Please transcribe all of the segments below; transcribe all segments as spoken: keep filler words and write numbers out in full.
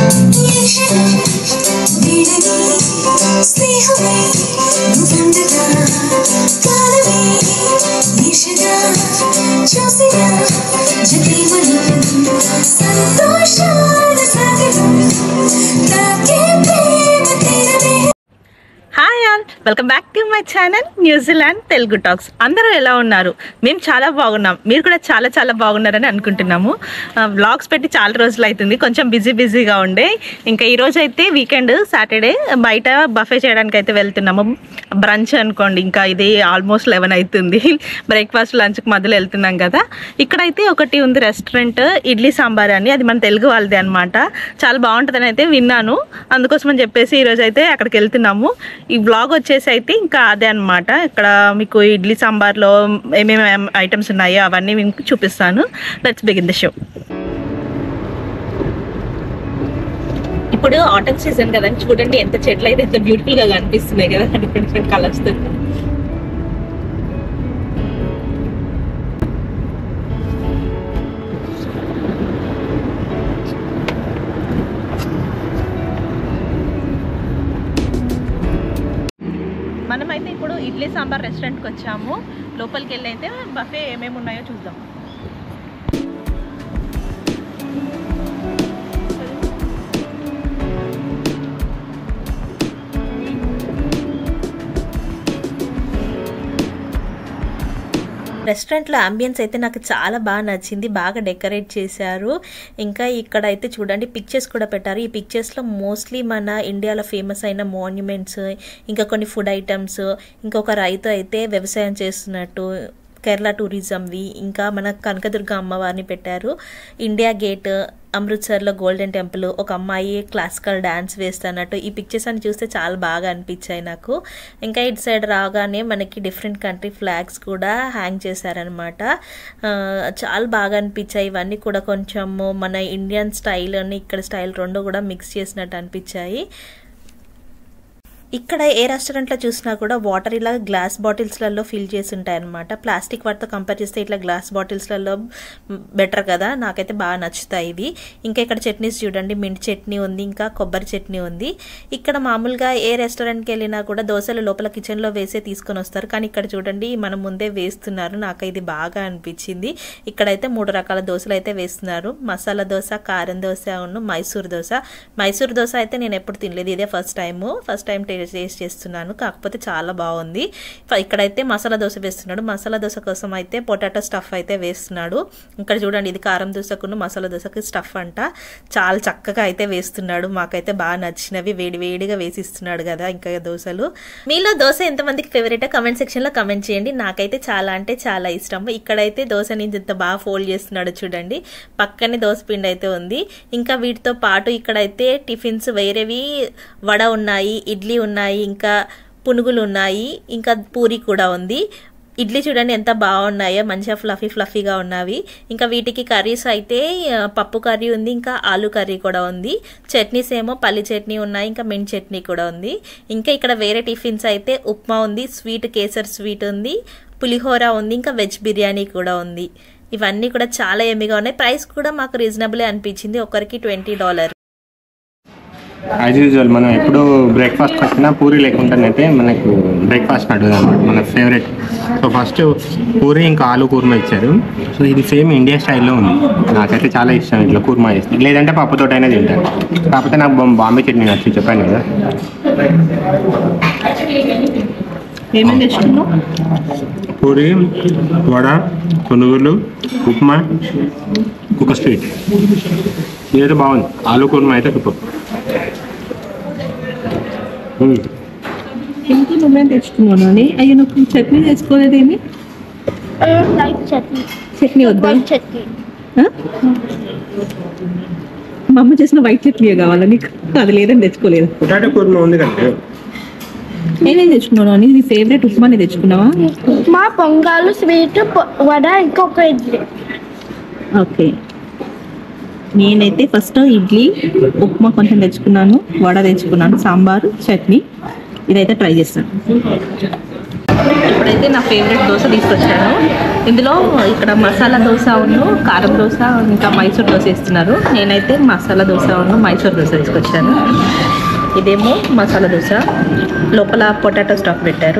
Hi all, welcome back to my channel New Zealand Telugu talks. అందరూ ఎలా ఉన్నారు? మేము చాలా బాగున్నాం, మీరు కూడా చాలా చాలా బాగున్నారని అనుకుంటున్నాము. వ్లాగ్స్ పెట్టి చాలా రోజులు అవుతుంది, కొంచెం బిజీ బిజీగా ఉండే. ఇంకా ఈరోజు అయితే వీకెండ్ సాటర్డే బయట బఫే చేయడానికి అయితే వెళ్తున్నాము. బ్రంచ్ అనుకోండి, ఇంకా ఇది ఆల్మోస్ట్ లెవెన్ అవుతుంది. బ్రేక్ఫాస్ట్ లంచ్కి మధ్యలో వెళ్తున్నాం కదా. ఇక్కడైతే ఒకటి ఉంది రెస్టారెంట్, ఇడ్లీ సాంబార్ అని, అది మన తెలుగు వాళ్ళది అనమాట. చాలా బాగుంటుందని అయితే విన్నాను, అందుకోసం అని చెప్పేసి ఈరోజు అయితే అక్కడికి వెళ్తున్నాము. ఈ బ్లాగ్ వచ్చేసి అయితే ఇంకా అదే అనమాట. ఇక్కడ మీకు ఇడ్లీ సాంబార్లో ఏమేమి ఐటమ్స్ ఉన్నాయో అవన్నీ మీకు చూపిస్తాను. Let's begin the show. ఇప్పుడు ఆటమ్ సీజన్ కదా, చూడండి ఎంత చెట్లు అయితే ఎంత బ్యూటిఫుల్ గా కనిపిస్తున్నాయి కదా, డిఫరెంట్ డిఫరెంట్ కలర్స్ తో. మనమైతే ఇప్పుడు ఇడ్లీ సాంబార్ రెస్టారెంట్కి వచ్చాము. లోపలికి వెళ్ళి అయితే బఫే ఏమేమి ఉన్నాయో చూద్దాం. రెస్టారెంట్లో అంబియన్స్ అయితే నాకు చాలా బాగా నచ్చింది, బాగా డెకరేట్ చేశారు. ఇంకా ఇక్కడ అయితే చూడండి పిక్చర్స్ కూడా పెట్టారు. ఈ పిక్చర్స్లో మోస్ట్లీ మన ఇండియాలో ఫేమస్ అయిన మాన్యుమెంట్స్, ఇంకా కొన్ని ఫుడ్ ఐటమ్స్, ఇంకొక రైతు అయితే వ్యవసాయం చేస్తున్నట్టు, కేరళ టూరిజంవి, ఇంకా మన కనకదుర్గ అమ్మవారిని పెట్టారు. ఇండియా గేట్, అమృత్సర్లో గోల్డెన్ టెంపుల్, ఒక అమ్మాయి క్లాసికల్ డ్యాన్స్ వేస్తున్నట్టు ఈ పిక్చర్స్ అని చూస్తే చాలా బాగా అనిపించాయి నాకు. ఇంకా ఇటు సైడ్ రాగానే మనకి డిఫరెంట్ కంట్రీ ఫ్లాగ్స్ కూడా హ్యాంగ్ చేశారనమాట. చాలా బాగా అనిపించాయి. ఇవన్నీ కూడా కొంచెము మన ఇండియన్ స్టైల్ అని ఇక్కడ స్టైల్ రెండు కూడా మిక్స్ చేసినట్టు అనిపించాయి. ఇక్కడ ఏ రెస్టారెంట్లో చూసినా కూడా వాటర్ ఇలా గ్లాస్ బాటిల్స్లలో ఫిల్ చేసి ఉంటాయి అనమాట. ప్లాస్టిక్ వాటితో కంపేర్ చేస్తే ఇట్లా గ్లాస్ బాటిల్స్లలో బెటర్ కదా, నాకైతే బాగా నచ్చుతాయి ఇవి. ఇంకా ఇక్కడ చట్నీస్ చూడండి, మింట్ చట్నీ ఉంది, ఇంకా కొబ్బరి చట్నీ ఉంది. ఇక్కడ మామూలుగా ఏ రెస్టారెంట్కి వెళ్ళినా కూడా దోశలు లోపల కిచెన్లో వేసే తీసుకొని వస్తారు, కానీ ఇక్కడ చూడండి మనం ముందే వేస్తున్నారు. నాకు ఇది బాగా అనిపించింది. ఇక్కడైతే మూడు రకాల దోశలు అయితే వేస్తున్నారు. మసాలా దోశ, కారం దోశ, ఉన్న మైసూర్ దోశ. మైసూర్ దోశ అయితే నేను ఎప్పుడు తినలేదు, ఇదే first time first time taste చేస్తున్నాను, కాకపోతే చాలా బాగుంది. ఇక్కడైతే మసాలా దోశ వేస్తున్నాడు. మసాలా దోశ కోసం అయితే పొటాటో స్టఫ్ అయితే వేస్తున్నాడు. ఇక్కడ చూడండి, ఇది కారం దోశకును మసాలా దోశకి స్టఫ్ అంట. చాలా చక్కగా అయితే వేస్తున్నాడు, మాకైతే బాగా నచ్చినవి వేడి వేడిగా వేసిస్తున్నాడు కదా. ఇంకా దోశలు, మీలో దోశ ఎంతమందికి ఫేవరెట్ కమెంట్ సెక్షన్ లో కమెంట్ చేయండి. నాకైతే చాలా అంటే చాలా ఇష్టం. ఇక్కడైతే దోశని ఇంత బాగా ఫోల్డ్ చేస్తున్నాడు చూడండి, పక్కనే దోశ పిండి అయితే ఉంది. ఇంకా వీటితో పాటు ఇక్కడైతే టిఫిన్స్ వేరేవి వడ ఉన్నాయి, ఇడ్లీ ఉన్నాయి, ఇంకా పునుగులు ఉన్నాయి, ఇంకా పూరి కూడా ఉంది. ఇడ్లీ చూడండి ఎంత బాగున్నాయో, మంచిగా ఫ్లఫీ ఫ్లఫీగా ఉన్నవి. ఇంకా వీటికి కర్రీస్ అయితే పప్పు కర్రీ ఉంది, ఇంకా ఆలు కర్రీ కూడా ఉంది. చట్నీస్ ఏమో పల్లి చట్నీ ఉన్నాయి, ఇంకా మింట్ చట్నీ కూడా ఉంది. ఇంకా ఇక్కడ వేరే టిఫిన్స్ అయితే ఉప్మా ఉంది, స్వీట్ కేసర్ స్వీట్ ఉంది, పులిహోర ఉంది, ఇంకా వెజ్ బిర్యానీ కూడా ఉంది. ఇవన్నీ కూడా చాలా ఎమ్మిగా ఉన్నాయి. ప్రైస్ కూడా మాకు రీజనబుల్ అనిపించింది, ఒకరికి ట్వంటీ డాలర్. యాజ్ యూజువల్ మనం ఎప్పుడు బ్రేక్ఫాస్ట్ వచ్చినా పూరి లేకుండానైతే మనకు బ్రేక్ఫాస్ట్ అడుగుదాం అనమాట, మన ఫేవరెట్. సో ఫస్ట్ పూరి ఇంకా ఆలు కూర్మా ఇచ్చారు. సో ఇది సేమ్ ఇండియా స్టైల్లో ఉంది, నాకైతే చాలా ఇష్టం ఇట్లా కూర్మా చేస్తే. లేదంటే పప్పుతోటైనా తింటాను, కాకపోతే నాకు బాంబే చట్నీ నచ్చి చెప్పాను కదా. పూరి, వడ, పునుగులు, ఉప్మా, ఒక స్వీట్, ఇదైతే బాగుంది. ఆలు కూర్మా అయితే సూపర్. ఇంకా నువ్వే తెచ్చుకున్నాను అని. అయ్యో నువ్వు చట్నీ తెచ్చుకోలేదేమి? చట్నీ వద్దా? మా అమ్మ చేసిన వైట్ చట్నీ కావాలా నీకు? అది లేదని తెచ్చుకోలేదు. పొటాటో కూర్మా ఉంది కదా. నేనేం తెచ్చుకున్నాను అని, నీ ఫేవరెట్ ఉప్మాని తెచ్చుకున్నావా? ఉప్మా, పొంగల్, స్వీట్, వడ, ఇంకొక ఇడ్లీ. ఓకే, నేనైతే ఫస్ట్ ఇడ్లీ, ఉప్మా కొంచెం తెచ్చుకున్నాను, వడ తెచ్చుకున్నాను, సాంబారు, చట్నీ. ఇదైతే ట్రై చేస్తాను. ఇప్పుడైతే నా ఫేవరెట్ దోశ తీసుకొచ్చాను. ఇందులో ఇక్కడ మసాలా దోశ ఉన్ను కారం దోశ ఇంకా మైసూర్ దోశ ఇస్తున్నారు. నేనైతే మసాలా దోశ ఉన్ను మైసూర్ దోశ తీసుకొచ్చాను. ఇదేమో మసాలా దోశ, లోపల పొటాటో స్టఫ్ పెట్టారు.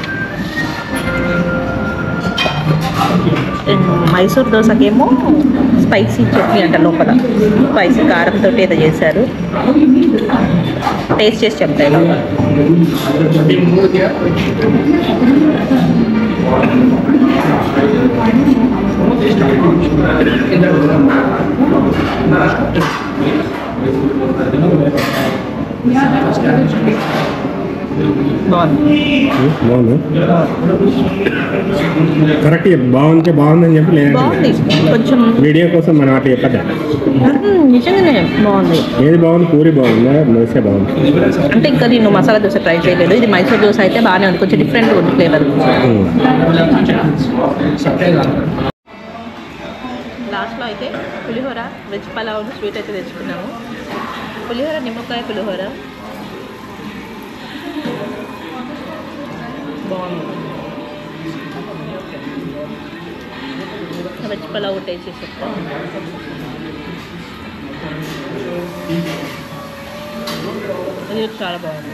మైసూర్ దోశకేమో స్పైసీ చట్నీ అంట, లోపల స్పైసీ కారంతో ఏదో చేశారు. టేస్ట్ చేసి చెప్తాను. బాగుంది బాగుంది కరెక్ట్. బాగుంటే బాగుందని చెప్పి బాగుంది. కొంచెం వీడియో కోసం మనం అట్లా చెప్పద్దా? నిజంగానే బాగుంది. ఏది బాగుంది? పూరి బాగుందా, దోశ బాగుంది? అంటే ఇంకా నేను మసాలా దోశ ట్రై చేయలేదు. ఇది మైసూర్ దోశ అయితే బాగానే ఉంది, కొంచెం డిఫరెంట్ ఉంది ఫ్లేవర్. లాస్ట్లో అయితే పులిహోర, వెజ్ పలావ్, స్వీట్ అయితే తెచ్చుకున్నాము. పులిహోర నిమ్మకాయ పులిహోర బాగుంది. వెజ్ పలావ్ టేస్ట్ చేసి చెప్తాను. ఇది చాలా బాగుంది.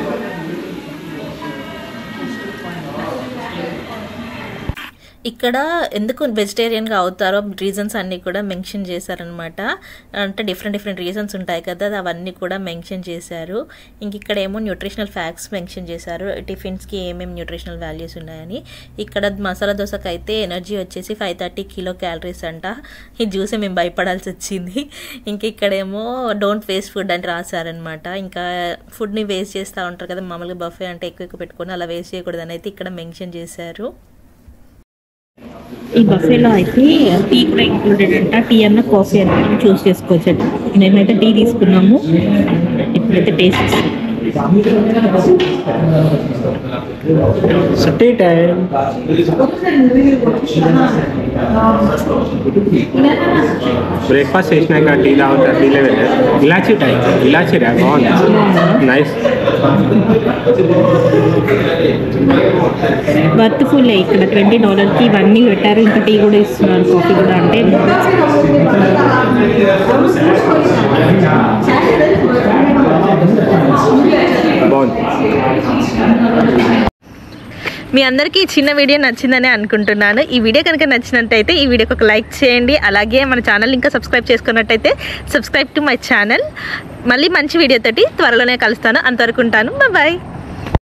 ఇక్కడ ఎందుకు వెజిటేరియన్గా అవుతారో రీజన్స్ అన్నీ కూడా మెన్షన్ చేశారనమాట. అంటే డిఫరెంట్ డిఫరెంట్ రీజన్స్ ఉంటాయి కదా, అవన్నీ కూడా మెన్షన్ చేశారు. ఇంక ఇక్కడ ఏమో న్యూట్రిషనల్ ఫ్యాక్ట్స్ మెన్షన్ చేశారు, టిఫిన్స్కి ఏమేమి న్యూట్రిషనల్ వాల్యూస్ ఉన్నాయని. ఇక్కడ మసాలా దోశకు అయితే ఎనర్జీ వచ్చేసి ఫైవ్ థర్టీ కిలో క్యాలరీస్ అంట. ఇది చూసి మేము భయపడాల్సి వచ్చింది. ఇంక ఇక్కడేమో డోంట్ వేస్ట్ ఫుడ్ అని రాశారనమాట. ఇంకా ఫుడ్ని వేస్ట్ చేస్తూ ఉంటారు కదా మామూలుగా, బఫే అంటే ఎక్కువ ఎక్కువ పెట్టుకొని అలా వేస్ట్ చేయకూడదని అయితే ఇక్కడ మెన్షన్ చేశారు. ఈ బఫేలో అయితే టీ కూడా ఇంక్లూడెడ్ అంట. టీ అన్న కాఫీ అన్న మనం చూస్ చేసుకోవచ్చు. మేమైతే టీ తీసుకున్నాము. ఇప్పుడైతే టేస్ట్ సటే టైం. బ్రేక్ఫాస్ట్ చేసినాక టీ తాగుతారు, టీలో వెళ్ళారు. ఇలాచీ టైం, ఇలాచీ రా బాగుంది, నైస్. వర్త్ఫుల్. ఇక్కడ ట్వంటీ డాలర్కి ఇవన్నీ పెట్టారు, ఇంకా టీ కూడా ఇస్తున్నారు, కాఫీ కూడా. అంటే బాగుంది. మీ అందరికీ ఈ చిన్న వీడియో నచ్చిందని అనుకుంటున్నాను. ఈ వీడియో కనుక నచ్చినట్టయితే ఈ వీడియోకి ఒక లైక్ చేయండి. అలాగే మన ఛానల్ ఇంకా సబ్స్క్రైబ్ చేసుకున్నట్టయితే సబ్స్క్రైబ్ టు మై ఛానల్. మళ్ళీ మంచి వీడియోతోటి త్వరలోనే కలుస్తాను. అంతవరకు ఉంటాను. బాయ్.